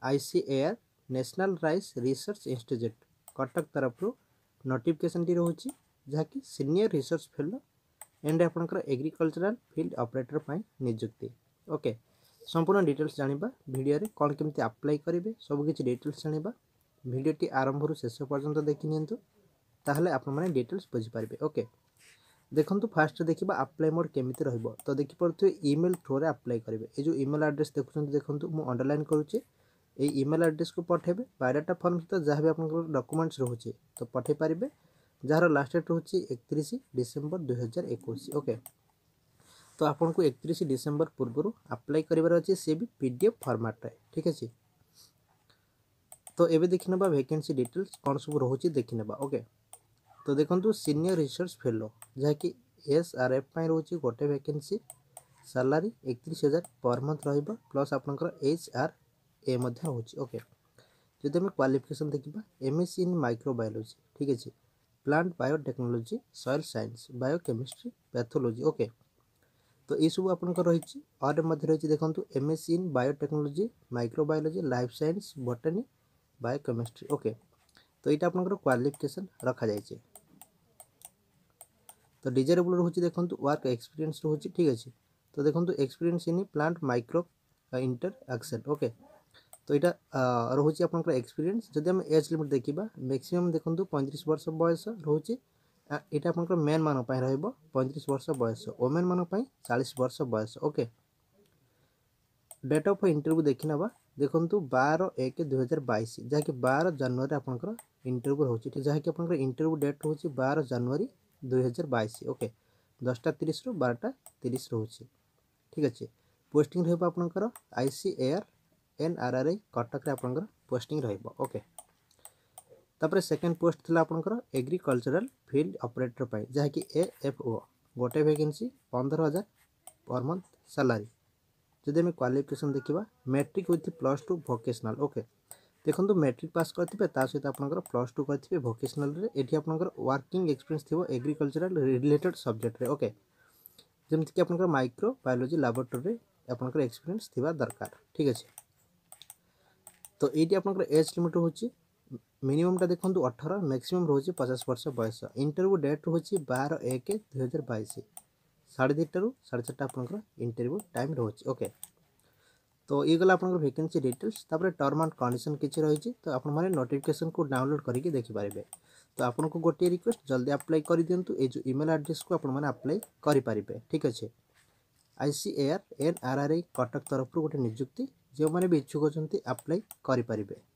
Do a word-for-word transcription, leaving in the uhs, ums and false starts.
ICAR national rice research institute Cuttack तरफ notification टी रोचे जहाँकि सीनियर रिसर्च फेलो एंड आपंकर एग्रीकल्चरल फील्ड ऑपरेटर पर नियुक्ति। ओके संपूर्ण डिटेल्स जानिबा वीडियो रे कौन केमती अप्लाई करेंगे सबकि डिटेल्स जानिबा वीडियोटी आरंभ रु शेष पर्यंत देखि नियंतु ताहले आपण माने डिटेल्स बुझी पारबे। ओके देखंतु फास्ट देखिबा अप्लाई मोड केमिति रहइबो तो देखि परथु ईमेल थ्रू रे अप्लाई करेंगे। ए जो ईमेल एड्रेस देखुछन देखंतु मु अंडरलाइन करूची ए ईमेल एड्रेस को पठेबे बायोडाटा फॉर्म सहित जहाँ भी आपनकर डॉक्यूमेंट्स रोचे तो पठे पारिबे जार लास्ट डेट रोचे इकतीस डिसेंबर दुई हजार इक्कीस। ओके तो आपन को इकतीस डिसेंबर पूर्व अप्लाई करिवार अछि से भी पीडीएफ फॉर्मेट रे ठीक अछि। तो एबे देखिनबा वैकेंसी डिटेल्स कौन सब रोचे देखिनबा। ओके तो देखंतु सीनियर रिसर्च फेलो जहाँ कि एसआरएफ पई रोचे गोटे वैकेंसी सैलरी इकतीस हजार पर मंथ रहइबा प्लस आपनकर एचआर ए मध्य रोचे। ओके जदि हम क्वालिफिकेशन देखिबा एमएससी इन माइक्रोबायोलॉजी ठीक अछि plant biotechnology soil science biochemistry pathology. Okay तो ये सब आपनकर रही और मध्य रही देखंतु MSc in biotechnology microbiology life science botany biochemistry. Okay तो यहाँ आपनकर क्वालिफिकेशन रखा जाइए। तो डिजायरेबल रोचे देखंतु वर्क एक्सपीरियंस रोचे ठीक अछि तो देखंतु एक्सपीरियंस इन प्लांट माइक्रो इंटर एक्सेल। ओके तो यहाँ रोचे आपनकर एक्सपीरियंस जदि हम एज लिमिट देखिबा मैक्सिमम देखंतु पैंतीस वर्ष बयस रोचे यहाँ आपनकर मेन मान पई रहइबो पैंतीस वर्ष बयस वोमेन मान पई चालीस वर्ष बयस। ओके डेट ऑफ इंटरव्यू देखिनबा देखंतु बारह एक दुई हजार बाईस जहाँ कि बारह जनवरी आपनकर इंटरव्यू रोचे जहाँ कि आपनकर इंटरव्यू डेट रोचे बारह जनवरी दुई हजार बाईस। ओके दसटा तीस रु बारटा तीस रोचे ठीक अच्छे। पोस्टिंग रहिबा आपनकर आईसीएआर एनआरआरआई कटक रे आपनकर पोस्टिंग रहिबो। ओके तापर सेकंड पोस्ट थिला आपनकर एग्रीकल्चरल फील्ड ऑपरेटर पाई जहाँ कि एएफओ गोटे वैकेंसी पंद्रह हजार पर मंथ सैलरी जदि हम क्वालिफिकेशन देखिबा matric with plus two vocational. Okay देखंतु मैट्रिक पास करथिबे ता सहित आपनकर प्लस टू करथिबे वोकेशनल रे एठी आपनकर वर्किंग एक्सपीरियंस थिबो एग्रीकल्चरल रिलेटेड सब्जेक्ट रे। ओके जेमति कि आपनकर माइक्रो बायोलॉजी लैबोरेटरी रे आपनकर एक्सपीरियंस थिबा दरकार ठीक अछि। तो एटी आपनकर एज लिमिट होची मिनिमम टा देखंतु अठारह मैक्सिमम रोचे पचास वर्ष बयस इंटरव्यू डेट रोचे बारह एक दुई हजार बाईस साढ़े दुईटा रु साढ़े चार्टा आपनकर इंटरव्यू टाइम रोचे। ओके तो ये गला आपनकर वैकेंसी डिटेल्स तापर टर्म एंड कंडीशन किछि रहिछि तो आपन माने नोटिफिकेशन को डाउनलोड करके देखि पारिबे। तो आपन को गोटे रिक्वेस्ट जल्दी अप्लाई करि दियंतु ए जो ईमेल एड्रेस को आपन माने अप्लाई करि पारिबे ठीक अछि। आईसीएआर एनआरआरआई कटक तरफ गोटे नियुक्ति जो माने भी इच्छुक अछंती अप्लाई करि पारिबे।